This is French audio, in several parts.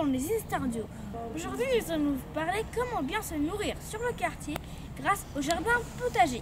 sont les Estardios. Aujourd'hui, ils vont nous parler comment bien se nourrir sur le quartier grâce au jardin potager.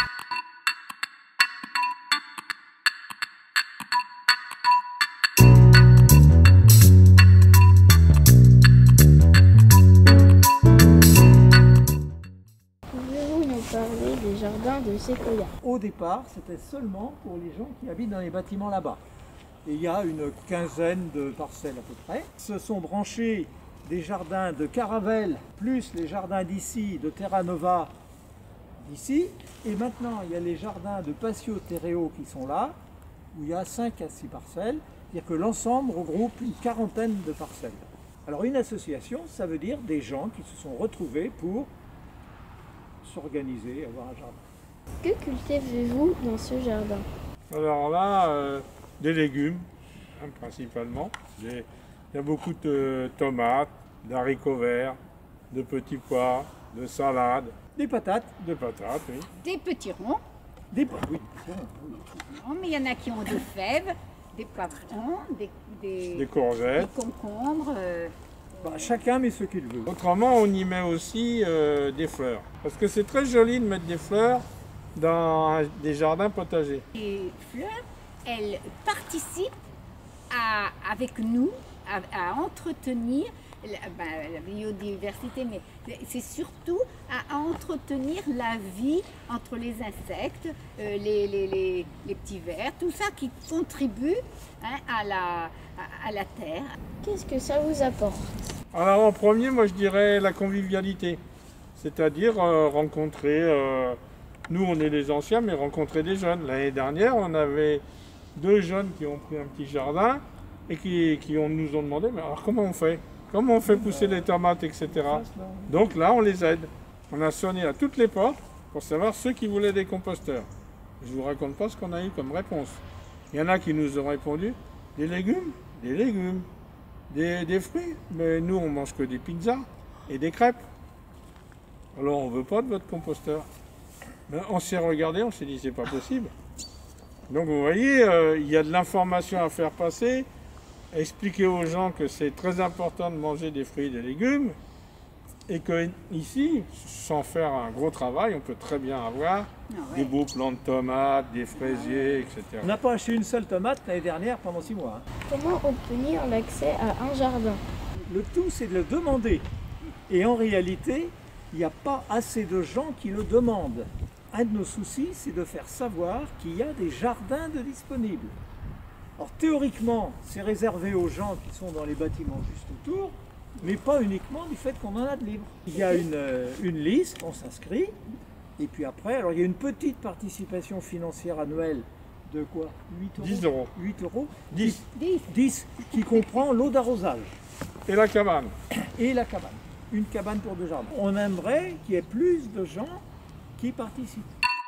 Pouvez-vous nous parler des jardins de Séquoia? Au départ, c'était seulement pour les gens qui habitent dans les bâtiments là-bas. Et il y a une quinzaine de parcelles à peu près. Se sont branchés des jardins de Caravelle, plus les jardins d'ici, de Terra Nova d'ici. Et maintenant, il y a les jardins de Passio Terreo qui sont là, où il y a 5 à 6 parcelles. C'est-à-dire que l'ensemble regroupe une quarantaine de parcelles. Alors une association, ça veut dire des gens qui se sont retrouvés pour s'organiser, avoir un jardin. Que cultivez-vous dans ce jardin? Alors là, des légumes, principalement. Il y a beaucoup de tomates, d'haricots verts, de petits pois, de salades. Des patates. Des patates, oui. Des petits ronds. Oui, oui. Non, mais il y en a qui ont des fèves, des poivrons, Des courgettes. des concombres. Chacun met ce qu'il veut. Autrement, on y met aussi des fleurs. Parce que c'est très joli de mettre des fleurs dans des jardins potagers. Les fleurs, elles participent avec nous à entretenir la biodiversité, mais c'est surtout à entretenir la vie entre les insectes, les petits vers, tout ça qui contribue à la terre. Qu'est-ce que ça vous apporte? Alors en premier, moi je dirais la convivialité. C'est-à-dire rencontrer, nous on est les anciens, mais rencontrer des jeunes. L'année dernière, on avait 2 jeunes qui ont pris un petit jardin et qui nous ont demandé, mais alors comment on fait? Comment on fait pousser les tomates, etc. Donc là, on les aide. On a sonné à toutes les portes pour savoir ceux qui voulaient des composteurs. Je ne vous raconte pas ce qu'on a eu comme réponse. Il y en a qui nous ont répondu, des légumes, des fruits. Mais nous, on mange que des pizzas et des crêpes. Alors, on ne veut pas de votre composteur. Mais on s'est regardé, on s'est dit, c'est pas possible. Donc, vous voyez, il y a de l'information à faire passer. Expliquer aux gens que c'est très important de manger des fruits et des légumes et que ici, sans faire un gros travail, on peut très bien avoir des beaux plants de tomates, des fraisiers, etc. On n'a pas acheté une seule tomate l'année dernière pendant 6 mois. Comment obtenir l'accès à un jardin? Le tout, c'est de le demander. Et en réalité, il n'y a pas assez de gens qui le demandent. Un de nos soucis, c'est de faire savoir qu'il y a des jardins de disponibles. Alors théoriquement, c'est réservé aux gens qui sont dans les bâtiments juste autour, mais pas uniquement du fait qu'on en a de libre. Il y a une liste, on s'inscrit, et puis après, alors il y a une petite participation financière annuelle de quoi? 8 euros 10 euros. 8 euros 10. 10, qui comprend l'eau d'arrosage. Et la cabane. Et la cabane. Une cabane pour 2 jardins. On aimerait qu'il y ait plus de gens qui participent.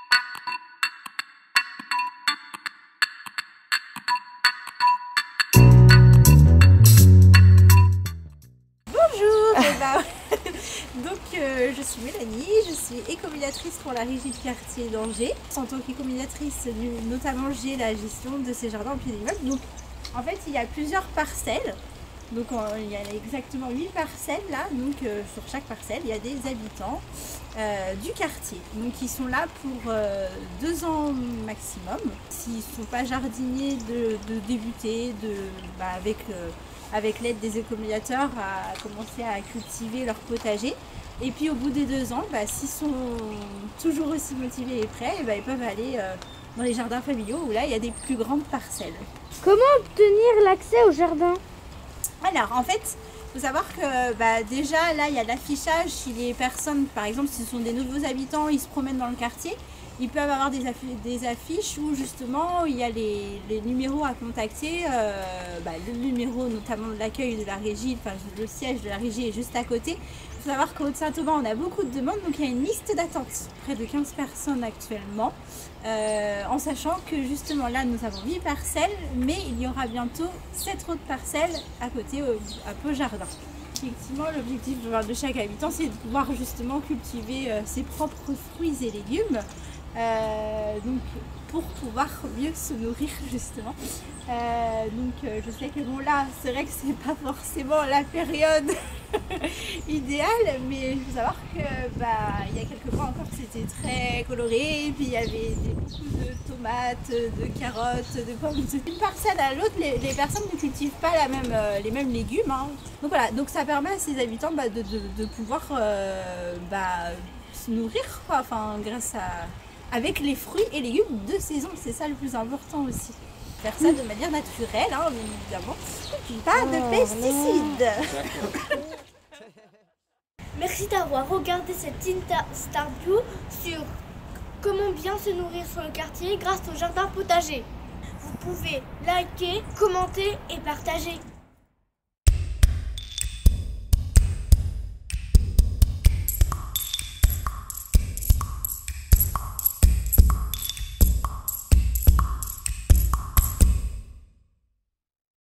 Je suis Mélanie, je suis écomédiatrice pour la régie de quartier d'Angers. En tant qu'écomédiatrice, notamment j'ai la gestion de ces jardins au pied d'immeuble. Donc en fait il y a plusieurs parcelles. Donc il y a exactement 8 parcelles là. Donc sur chaque parcelle il y a des habitants du quartier. Donc ils sont là pour 2 ans maximum. S'ils ne sont pas jardiniers, de débuter avec l'aide des écomédiateurs à commencer à cultiver leur potager. Et puis au bout des 2 ans, s'ils sont toujours aussi motivés et prêts, ils peuvent aller dans les jardins familiaux où là il y a des plus grandes parcelles. Comment obtenir l'accès au jardin? Alors en fait, il faut savoir que déjà là il y a l'affichage. Si les personnes, par exemple si ce sont des nouveaux habitants, ils se promènent dans le quartier, ils peuvent avoir des affiches où justement il y a les numéros à contacter, le numéro notamment de l'accueil de la régie, enfin le siège de la régie est juste à côté. Il faut savoir qu'au Haut-de-Saint-Auban on a beaucoup de demandes, donc il y a une liste d'attente, près de 15 personnes actuellement, en sachant que justement là nous avons 8 parcelles, mais il y aura bientôt 7 autres parcelles à côté, à Pau-Jardin. Effectivement, l'objectif de chaque habitant, c'est de pouvoir justement cultiver ses propres fruits et légumes. Donc pour pouvoir mieux se nourrir justement. Je sais que bon là c'est vrai que c'est pas forcément la période idéale, mais il faut savoir que il y a quelques mois encore c'était très coloré, et puis il y avait beaucoup de tomates, de carottes, de pommes. D'une parcelle à l'autre, les personnes ne cultivent pas les mêmes légumes. Hein. Donc voilà, donc ça permet à ces habitants de pouvoir se nourrir quoi, enfin grâce à avec les fruits et légumes de saison, c'est ça le plus important aussi. Faire ça de manière naturelle, hein, bien évidemment. Pas de pesticides. Merci d'avoir regardé cette interview sur comment bien se nourrir sur le quartier grâce au jardin potager. Vous pouvez liker, commenter et partager.